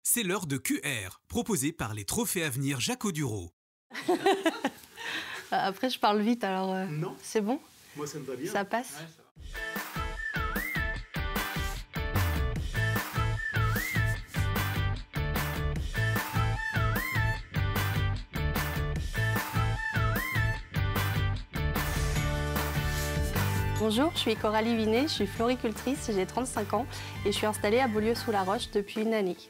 C'est l'heure de QR, proposée par les Trophées Avenir Jacques Audureau. Après, je parle vite, alors Non, c'est bon? moi ça me va bien. Ça passe? Ouais, ça va. Bonjour, je suis Coralie Vinet, je suis floricultrice, j'ai 35 ans et je suis installée à Beaulieu-sous-la-Roche depuis une année.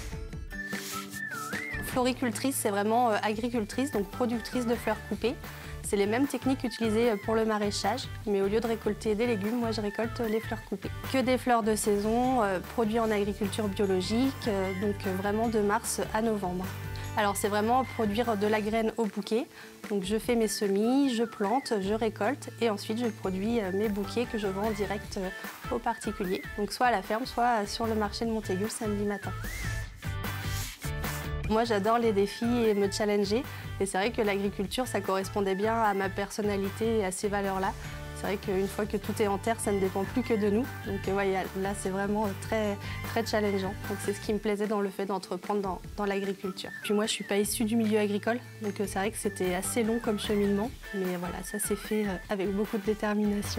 Floricultrice, c'est vraiment agricultrice, donc productrice de fleurs coupées. C'est les mêmes techniques utilisées pour le maraîchage, mais au lieu de récolter des légumes, moi je récolte les fleurs coupées. Que des fleurs de saison, produits en agriculture biologique, donc vraiment de mars à novembre. Alors c'est vraiment produire de la graine au bouquet. Donc je fais mes semis, je plante, je récolte et ensuite je produis mes bouquets que je vends en direct aux particuliers. Donc soit à la ferme, soit sur le marché de Montaigu le samedi matin. Moi j'adore les défis et me challenger et c'est vrai que l'agriculture ça correspondait bien à ma personnalité et à ces valeurs-là. C'est vrai qu'une fois que tout est en terre, ça ne dépend plus que de nous. Donc ouais, là, c'est vraiment très challengeant. Donc c'est ce qui me plaisait dans le fait d'entreprendre dans l'agriculture. Puis moi, je ne suis pas issue du milieu agricole, donc c'est vrai que c'était assez long comme cheminement. Mais voilà, ça s'est fait avec beaucoup de détermination.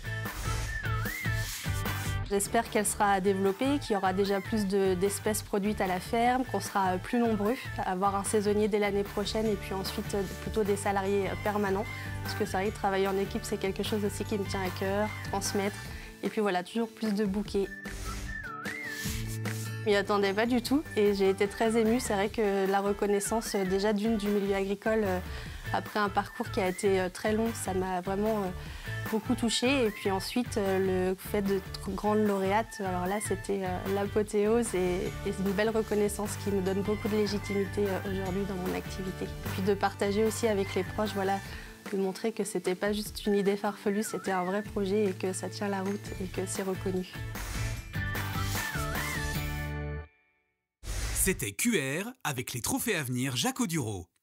J'espère qu'elle sera développée, qu'il y aura déjà plus d'espèces produites à la ferme, qu'on sera plus nombreux, à avoir un saisonnier dès l'année prochaine et puis ensuite plutôt des salariés permanents. Parce que c'est vrai que travailler en équipe, c'est quelque chose aussi qui me tient à cœur, transmettre. Et puis voilà, toujours plus de bouquets. Je m'y attendais pas du tout et j'ai été très émue. C'est vrai que la reconnaissance déjà du milieu agricole, après un parcours qui a été très long, ça m'a vraiment beaucoup touchée. Et puis ensuite, le fait d'être grande lauréate, alors là, c'était l'apothéose et une belle reconnaissance qui me donne beaucoup de légitimité aujourd'hui dans mon activité. Et puis de partager aussi avec les proches, voilà, de montrer que c'était pas juste une idée farfelue, c'était un vrai projet et que ça tient la route et que c'est reconnu. C'était QR avec les Trophées Avenir Jacques Audureau.